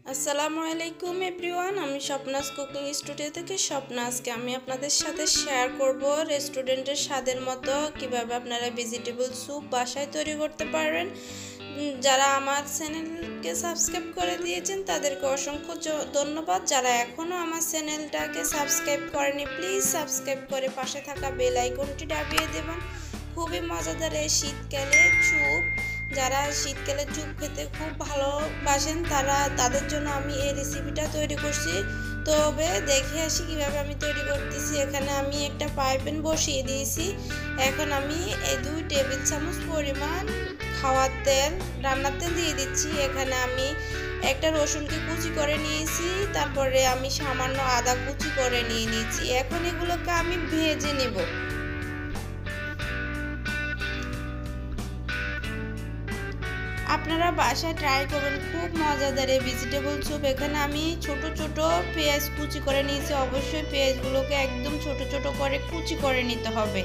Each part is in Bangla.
আসসালামু আলাইকুম এভরিওয়ান, আমি স্বপ্নাস কুকিং স্টুডিও থেকে স্বপ্না। আজকে আমি আপনাদের সাথে শেয়ার করব রেস্টুরেন্টের স্বাদের মতো কিভাবে আপনারা ভেজিটেবল স্যুপ বাসায় তৈরি করতে পারবেন। যারা আমার চ্যানেলকে সাবস্ক্রাইব করে দিয়েছেন তাদেরকে অসংখ্য ধন্যবাদ। যারা এখনও আমার চ্যানেলটাকে সাবস্ক্রাইব করেনি প্লিজ সাবস্ক্রাইব করে পাশে থাকা বেল আইকনটি দাবিয়ে দেবেন। খুবই মজাদার এই শীতকালে স্যুপ, যারা শীতকালে স্যুপ খেতে খুব ভালোবাসেন তাদের জন্য আমি এই রেসিপিটা তৈরি করছি। তবে দেখে আসি কিভাবে আমি তৈরি করতেছি। এখানে আমি একটা ফ্রাই প্যান বসিয়ে দিয়েছি। এখন আমি এই 2 টেবিল চামচ পরিমাণ খাওয়ার তেল, রান্নার তেল দিয়ে দিচ্ছি। এখানে আমি একটা রসুনকে কুচি করে নিয়েছি, তারপরে আমি সামান্য আদা কুচি করে নিয়ে নিয়েছি। এখন এগুলোকে আমি ভেজে নেব। আপনারা বাসায় ট্রাই করবেন, খুব মজাদার এই ভেজিটেবল স্যুপ। এখানে আমি ছোট ছোট পেঁয়াজ কুচি করে নিয়েছি। অবশ্যই পেঁয়াজগুলোকে একদম ছোট ছোট করে কুচি করে নিতে হবে।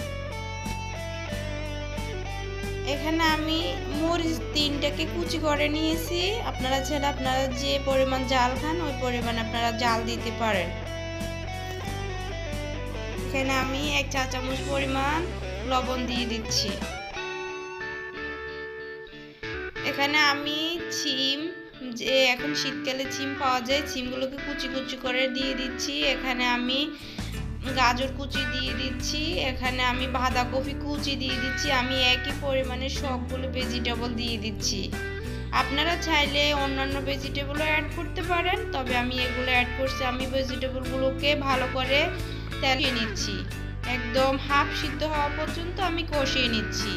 এখানে আমি মরিচ 3টাকে কুচি করে নিয়েছি। আপনারা যে পরিমাণ ঝাল খান ওই পরিমাণ আপনারা ঝাল দিতে পারেন। এখানে আমি 1 চা চামচ পরিমাণ লবণ দিয়ে দিচ্ছি। এখানে আমি এখন শীতকালে সিম পাওয়া যায়, সিমগুলোকে কুচি কুচি করে দিয়ে দিচ্ছি। এখানে আমি গাজর কুচি দিয়ে দিচ্ছি। এখানে আমি বাঁধাকপি কুচি দিয়ে দিচ্ছি। আমি একই পরিমাণে সবগুলো ভেজিটেবল দিয়ে দিচ্ছি। আপনারা চাইলে অন্যান্য ভেজিটেবলও অ্যাড করতে পারেন, তবে আমি এগুলো অ্যাড করছি। আমি ভেজিটেবলগুলোকে ভালো করে তেলে নিচ্ছি, একদম হাফ সিদ্ধ হওয়া পর্যন্ত আমি কষিয়ে নিচ্ছি।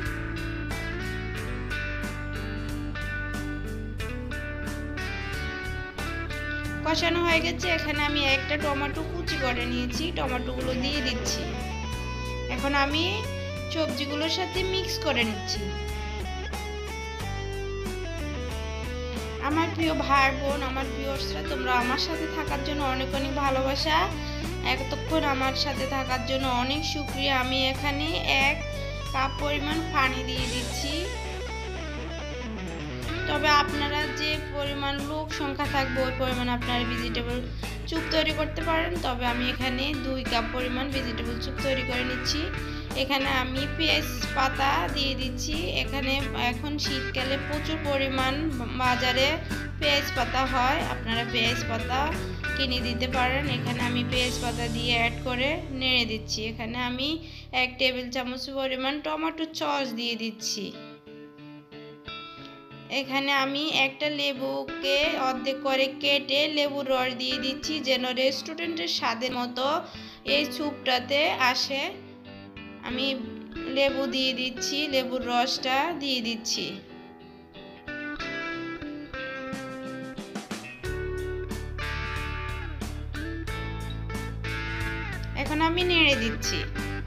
কষানো হয়ে গেছে। এখানে আমি একটা টমেটো কুচি করে নিয়েছি, টমেটোগুলো দিয়ে দিচ্ছি। এখন আমি সবজিগুলোর সাথে মিক্স করে নিচ্ছি। আমার প্রিয় ভাই বোন, আমার ভিউয়ার্সরা, তোমরা আমার সাথে থাকার জন্য অনেক অনেক ভালোবাসা। এতক্ষণ আমার সাথে থাকার জন্য অনেক শুকরিয়া। আমি এখানে 1 কাপ পরিমাণ পানি দিয়ে দিচ্ছি। তবে আপনারা যে পরিমাণ লোক সংখ্যা থাকবে ওই পরিমাণ আপনারা ভেজিটেবল স্যুপ তৈরি করতে পারেন। তবে আমি এখানে 2 কাপ পরিমাণ ভেজিটেবল স্যুপ তৈরি করে নিচ্ছি। এখানে আমি পেঁয়াজ পাতা দিয়ে দিচ্ছি। এখানে এখন শীতকালে প্রচুর পরিমাণ বাজারে পেঁয়াজ পাতা হয়, আপনারা পেঁয়াজ পাতা কিনে দিতে পারেন। এখানে আমি পেঁয়াজ পাতা দিয়ে অ্যাড করে নেড়ে দিচ্ছি। এখানে আমি 1 টেবিল চামচ পরিমাণ টমেটো সস দিয়ে দিচ্ছি। এখানে আমি একটা লেবুকে অর্ধেক করে কেটে লেবুর রস দিয়ে দিচ্ছি, যেন রেস্টুরেন্টের স্বাদের মতো এই স্যুপটাতে আসে। আমি লেবু দিয়ে দিচ্ছি, লেবুর রসটা দিয়ে দিচ্ছি। এখন আমি নেড়ে দিচ্ছি।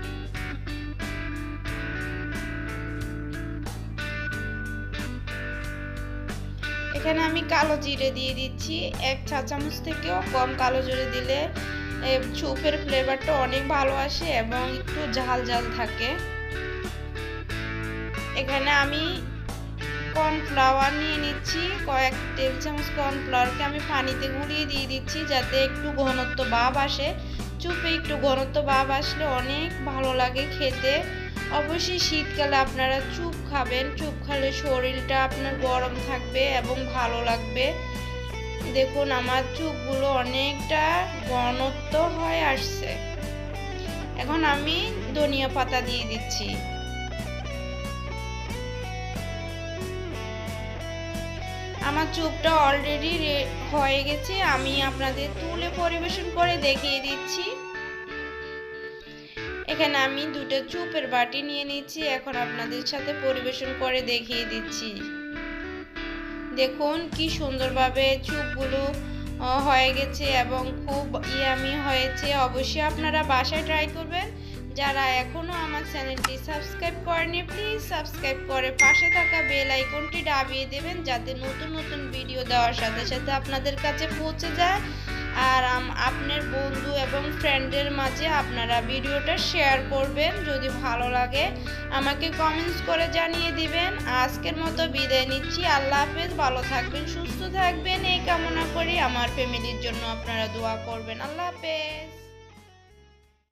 এখানে আমি কালো জিরে দিয়ে দিচ্ছি। 1 চা চামচ থেকেও কম কালো জিরে দিলে স্যুপের ফ্লেভারটা অনেক ভালো আসে এবং একটু ঝাল ঝাল থাকে। এখানে আমি কর্নফ্লাওয়ার নিয়ে নিচ্ছি। কয়েক টেবিল চামচ কর্নফ্লাওয়ারকে আমি পানিতে গুলিয়ে দিয়ে দিচ্ছি, যাতে একটু ঘনত্ব ভাব আসে। স্যুপে একটু ঘনত্ব ভাব আসলে অনেক ভালো লাগে খেতে। অবশ্যই শীতকালে আপনারা স্যুপ খাবেন, স্যুপ খেলে শরীরটা আপনার গরম থাকবে এবং ভালো লাগবে। দেখুন আমার স্যুপগুলো অনেকটা ঘনত্ব হয়ে আসছে। এখন আমি ধনিয়া পাতা দিয়ে দিচ্ছি। আমার স্যুপটা অলরেডি হয়ে গেছে, আমি আপনাদের তুলে পরিবেশন করে দেখিয়ে দিচ্ছি। এখানে আমি 2টা স্যুপের বাটি নিয়ে নিচ্ছি। এখন আপনাদের সাথে পরিবেশন করে দেখিয়ে দিচ্ছি। দেখুন কি সুন্দরভাবে স্যুপগুলো হয়ে গেছে এবং খুব ইয়ামি হয়েছে। অবশ্যই আপনারা বাসায় ট্রাই করবেন। যারা এখনও আমার চ্যানেলটি সাবস্ক্রাইব করেনি প্লিজ সাবস্ক্রাইব করে পাশে থাকা বেল আইকনটি দাবিয়ে দেবেন, যাতে নতুন নতুন ভিডিও দেওয়ার সাথে সাথে আপনাদের কাছে পৌঁছে যায়। আর আপনার বন্ধু এবং ফ্রেন্ডের মাঝে আপনারা ভিডিওটা শেয়ার করবেন। যদি ভালো লাগে আমাকে কমেন্টস করে জানিয়ে দিবেন। আজকের মতো বিদায় নিচ্ছি। আল্লাহ হাফেজ। ভালো থাকবেন, সুস্থ থাকবেন এই কামনা করি। আমার ফ্যামিলির জন্য আপনারা দোয়া করবেন। আল্লাহ হাফেজ।